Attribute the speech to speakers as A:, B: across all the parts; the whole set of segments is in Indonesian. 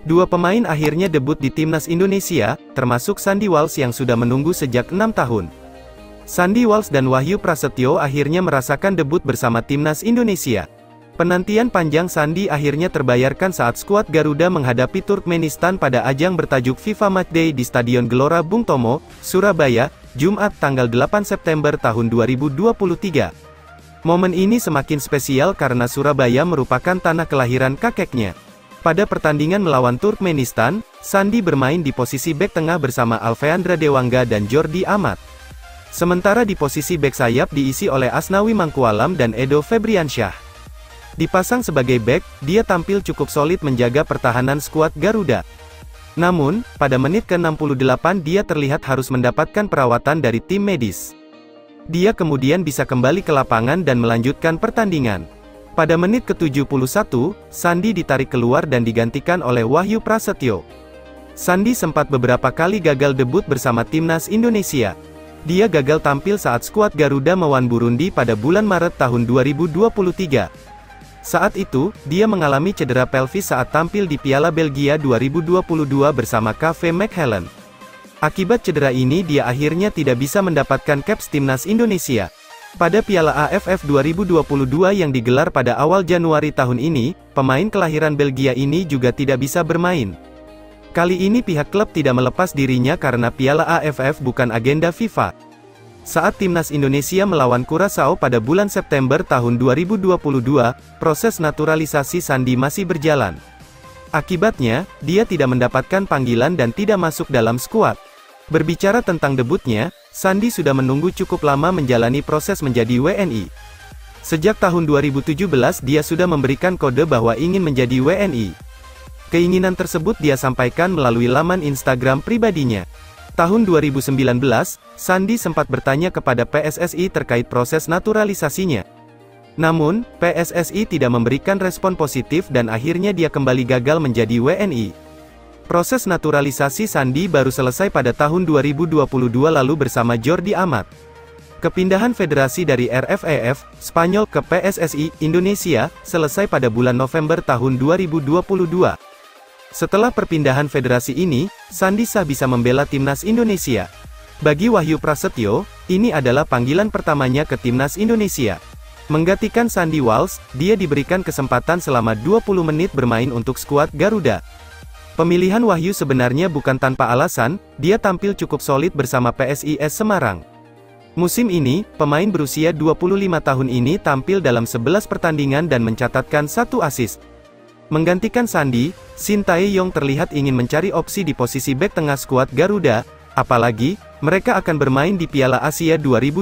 A: Dua pemain akhirnya debut di timnas Indonesia, termasuk Sandy Walsh yang sudah menunggu sejak 6 tahun. Sandy Walsh dan Wahyu Prasetyo akhirnya merasakan debut bersama timnas Indonesia. Penantian panjang Sandy akhirnya terbayarkan saat skuad Garuda menghadapi Turkmenistan pada ajang bertajuk FIFA Matchday di Stadion Gelora Bung Tomo, Surabaya, Jumat tanggal 8 September tahun 2023. Momen ini semakin spesial karena Surabaya merupakan tanah kelahiran kakeknya. Pada pertandingan melawan Turkmenistan, Sandy bermain di posisi bek tengah bersama Alfeandra Dewangga dan Jordi Amat. Sementara di posisi bek sayap diisi oleh Asnawi Mangkualam dan Edo Febriansyah. Dipasang sebagai bek, dia tampil cukup solid menjaga pertahanan skuad Garuda. Namun, pada menit ke-68 dia terlihat harus mendapatkan perawatan dari tim medis. Dia kemudian bisa kembali ke lapangan dan melanjutkan pertandingan. Pada menit ke-71, Sandy ditarik keluar dan digantikan oleh Wahyu Prasetyo. Sandy sempat beberapa kali gagal debut bersama timnas Indonesia. Dia gagal tampil saat skuad Garuda melawan Burundi pada bulan Maret tahun 2023. Saat itu, dia mengalami cedera pelvis saat tampil di Piala Belgia 2022 bersama KV Mechelen. Akibat cedera ini dia akhirnya tidak bisa mendapatkan caps timnas Indonesia. Pada Piala AFF 2022 yang digelar pada awal Januari tahun ini, pemain kelahiran Belgia ini juga tidak bisa bermain. Kali ini pihak klub tidak melepas dirinya karena Piala AFF bukan agenda FIFA. Saat timnas Indonesia melawan Curaçao pada bulan September tahun 2022, proses naturalisasi Sandy masih berjalan. Akibatnya, dia tidak mendapatkan panggilan dan tidak masuk dalam skuad. Berbicara tentang debutnya, Sandy sudah menunggu cukup lama menjalani proses menjadi WNI. Sejak tahun 2017 dia sudah memberikan kode bahwa ingin menjadi WNI. Keinginan tersebut dia sampaikan melalui laman Instagram pribadinya. Tahun 2019, Sandy sempat bertanya kepada PSSI terkait proses naturalisasinya. Namun, PSSI tidak memberikan respon positif dan akhirnya dia kembali gagal menjadi WNI. Proses naturalisasi Sandy baru selesai pada tahun 2022 lalu bersama Jordi Amat. Kepindahan federasi dari RFEF, Spanyol ke PSSI, Indonesia, selesai pada bulan November tahun 2022. Setelah perpindahan federasi ini, Sandy sah bisa membela timnas Indonesia. Bagi Wahyu Prasetyo, ini adalah panggilan pertamanya ke timnas Indonesia. Menggantikan Sandy Walsh, dia diberikan kesempatan selama 20 menit bermain untuk skuad Garuda. Pemilihan Wahyu sebenarnya bukan tanpa alasan, dia tampil cukup solid bersama PSIS Semarang. Musim ini, pemain berusia 25 tahun ini tampil dalam 11 pertandingan dan mencatatkan 1 assist. Menggantikan Sandy, Shin Tae-yong terlihat ingin mencari opsi di posisi bek tengah skuad Garuda, apalagi, mereka akan bermain di Piala Asia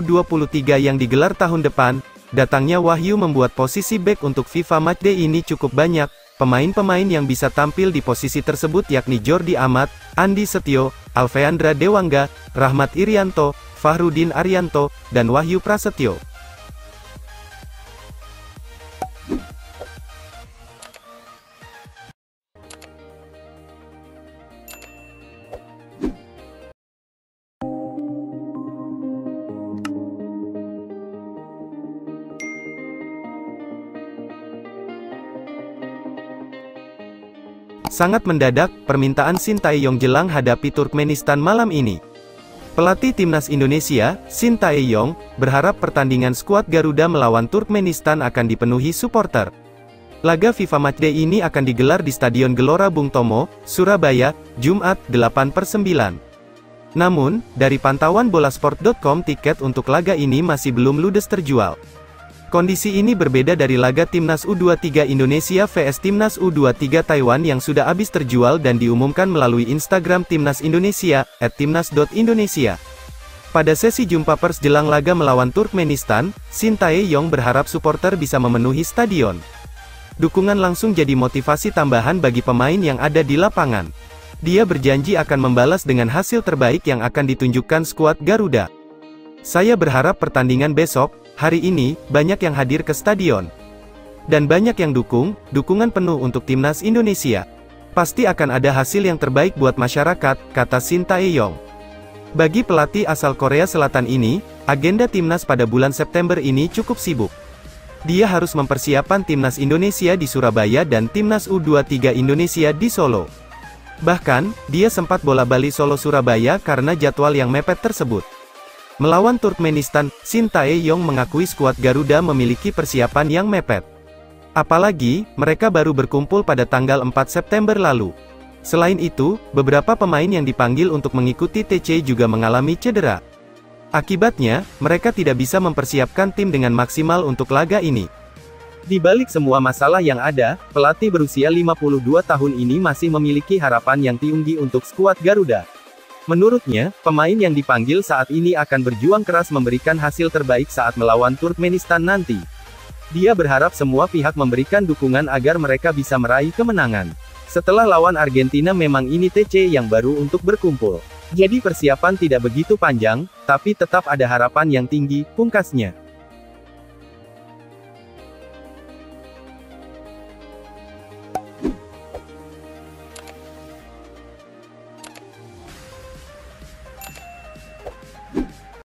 A: 2023 yang digelar tahun depan. Datangnya Wahyu membuat posisi bek untuk FIFA Matchday ini cukup banyak. Pemain-pemain yang bisa tampil di posisi tersebut yakni Jordi Amat, Andi Setio, Alfeandra Dewangga, Rahmat Irianto, Fahrudin Arianto, dan Wahyu Prasetyo. Sangat mendadak, permintaan Shin Tae-yong jelang hadapi Turkmenistan malam ini. Pelatih timnas Indonesia, Shin Tae-yong, berharap pertandingan skuad Garuda melawan Turkmenistan akan dipenuhi supporter. Laga FIFA Matchday ini akan digelar di Stadion Gelora Bung Tomo, Surabaya, Jumat, 8/9. Namun, dari pantauan bolasport.com tiket untuk laga ini masih belum ludes terjual. Kondisi ini berbeda dari laga Timnas U23 Indonesia vs Timnas U23 Taiwan yang sudah habis terjual dan diumumkan melalui Instagram Timnas Indonesia, @timnas.indonesia. Pada sesi jumpa pers jelang laga melawan Turkmenistan, Shin Tae-yong berharap supporter bisa memenuhi stadion. Dukungan langsung jadi motivasi tambahan bagi pemain yang ada di lapangan. Dia berjanji akan membalas dengan hasil terbaik yang akan ditunjukkan skuad Garuda. Saya berharap pertandingan besok, hari ini, banyak yang hadir ke stadion. Dan banyak yang dukungan penuh untuk timnas Indonesia. Pasti akan ada hasil yang terbaik buat masyarakat, kata Shin Tae-yong. Bagi pelatih asal Korea Selatan ini, agenda timnas pada bulan September ini cukup sibuk. Dia harus mempersiapkan timnas Indonesia di Surabaya dan timnas U23 Indonesia di Solo. Bahkan, dia sempat bola-balik Solo-Surabaya karena jadwal yang mepet tersebut. Melawan Turkmenistan, Shin Tae-yong mengakui skuad Garuda memiliki persiapan yang mepet. Apalagi, mereka baru berkumpul pada tanggal 4 September lalu. Selain itu, beberapa pemain yang dipanggil untuk mengikuti TC juga mengalami cedera. Akibatnya, mereka tidak bisa mempersiapkan tim dengan maksimal untuk laga ini. Di balik semua masalah yang ada, pelatih berusia 52 tahun ini masih memiliki harapan yang tinggi untuk skuad Garuda. Menurutnya, pemain yang dipanggil saat ini akan berjuang keras memberikan hasil terbaik saat melawan Turkmenistan nanti. Dia berharap semua pihak memberikan dukungan agar mereka bisa meraih kemenangan. Setelah lawan Argentina memang ini TC yang baru untuk berkumpul. Jadi persiapan tidak begitu panjang, tapi tetap ada harapan yang tinggi, pungkasnya.